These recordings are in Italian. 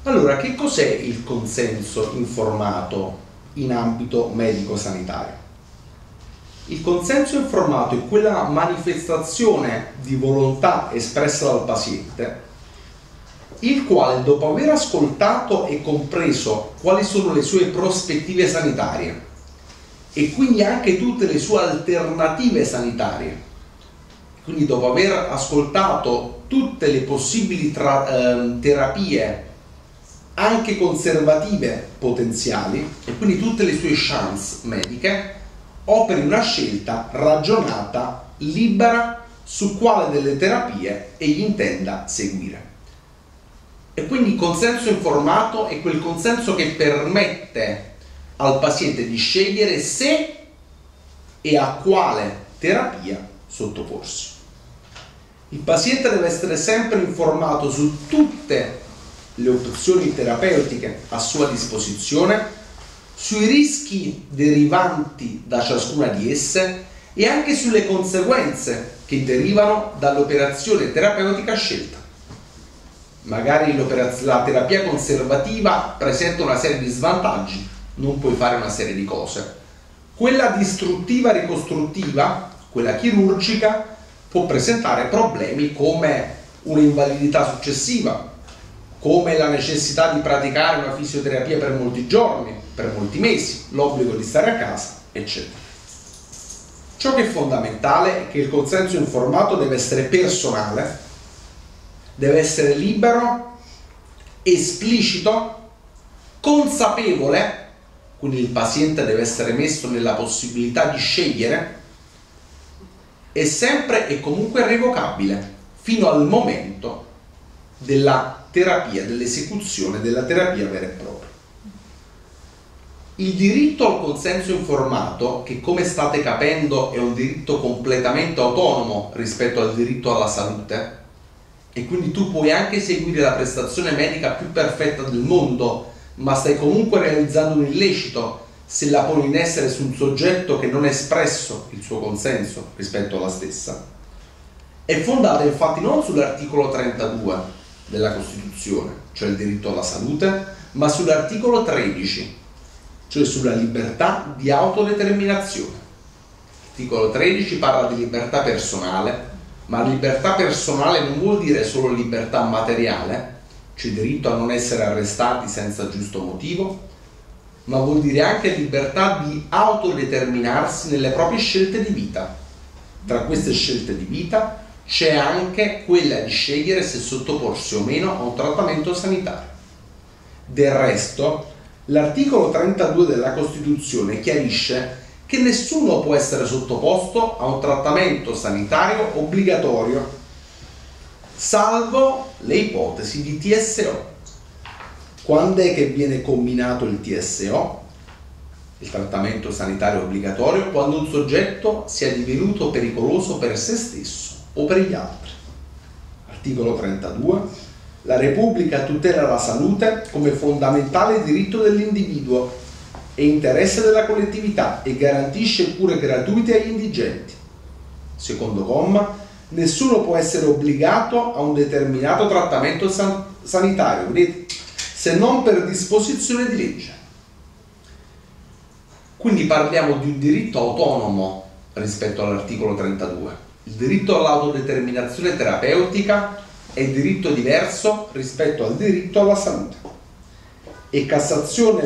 Allora, che cos'è il consenso informato in ambito medico-sanitario? Il consenso informato è quella manifestazione di volontà espressa dal paziente, il quale, dopo aver ascoltato e compreso quali sono le sue prospettive sanitarie e quindi anche tutte le sue alternative sanitarie, quindi dopo aver ascoltato tutte le possibili terapie anche conservative potenziali e quindi tutte le sue chance mediche, operi una scelta ragionata, libera, su quale delle terapie egli intenda seguire. E quindi il consenso informato è quel consenso che permette al paziente di scegliere se e a quale terapia sottoporsi. Il paziente deve essere sempre informato su tutte le opzioni terapeutiche a sua disposizione, sui rischi derivanti da ciascuna di esse e anche sulle conseguenze che derivano dall'operazione terapeutica scelta. Magari la terapia conservativa presenta una serie di svantaggi, non puoi fare una serie di cose. Quella distruttiva ricostruttiva, quella chirurgica, può presentare problemi come un'invalidità successiva, come la necessità di praticare una fisioterapia per molti giorni, per molti mesi, l'obbligo di stare a casa, eccetera. Ciò che è fondamentale è che il consenso informato deve essere personale, deve essere libero, esplicito, consapevole, quindi il paziente deve essere messo nella possibilità di scegliere, e sempre e comunque revocabile fino al momento della terapia, dell'esecuzione della terapia vera e propria. Il diritto al consenso informato, che come state capendo è un diritto completamente autonomo rispetto al diritto alla salute, e quindi tu puoi anche seguire la prestazione medica più perfetta del mondo, ma stai comunque realizzando un illecito se la poni in essere su un soggetto che non ha espresso il suo consenso rispetto alla stessa, è fondata infatti non sull'articolo 32 della Costituzione, cioè il diritto alla salute, ma sull'articolo 13, cioè sulla libertà di autodeterminazione. L'articolo 13 parla di libertà personale, ma libertà personale non vuol dire solo libertà materiale, cioè diritto a non essere arrestati senza giusto motivo, ma vuol dire anche libertà di autodeterminarsi nelle proprie scelte di vita. Tra queste scelte di vita c'è anche quella di scegliere se sottoporsi o meno a un trattamento sanitario. Del resto, l'articolo 32 della Costituzione chiarisce che nessuno può essere sottoposto a un trattamento sanitario obbligatorio, salvo le ipotesi di TSO. Quando è che viene combinato il TSO, il trattamento sanitario obbligatorio? Quando un soggetto sia divenuto pericoloso per se stesso o per gli altri. Articolo 32. La Repubblica tutela la salute come fondamentale diritto dell'individuo e interesse della collettività e garantisce cure gratuite agli indigenti. Secondo comma. Nessuno può essere obbligato a un determinato trattamento sanitario, vedete, se non per disposizione di legge. Quindi parliamo di un diritto autonomo rispetto all'articolo 32. Il diritto all'autodeterminazione terapeutica è diritto diverso rispetto al diritto alla salute. E Cassazione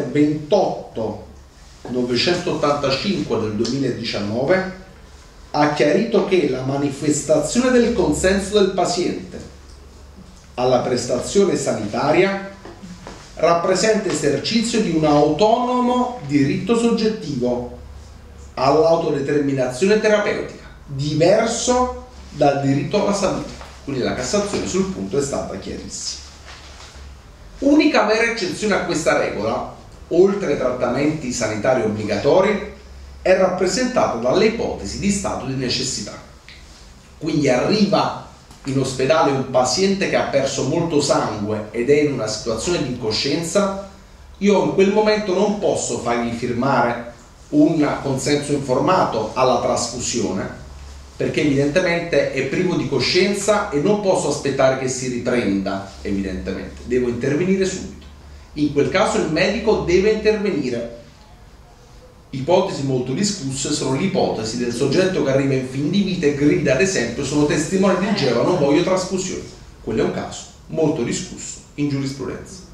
28.985 del 2019 ha chiarito che la manifestazione del consenso del paziente alla prestazione sanitaria rappresenta esercizio di un autonomo diritto soggettivo all'autodeterminazione terapeutica, diverso dal diritto alla salute. Quindi la Cassazione sul punto è stata chiarissima. Unica vera eccezione a questa regola, oltre ai trattamenti sanitari obbligatori, è rappresentata dalle ipotesi di stato di necessità. Quindi arriva in ospedale un paziente che ha perso molto sangue ed è in una situazione di incoscienza, io in quel momento non posso fargli firmare un consenso informato alla trasfusione, perché evidentemente è privo di coscienza e non posso aspettare che si riprenda, evidentemente, devo intervenire subito. In quel caso il medico deve intervenire. Ipotesi molto discusse sono l'ipotesi del soggetto che arriva in fin di vita e grida, ad esempio: sono testimone di Geova, non voglio trasfusioni. Quello è un caso molto discusso in giurisprudenza.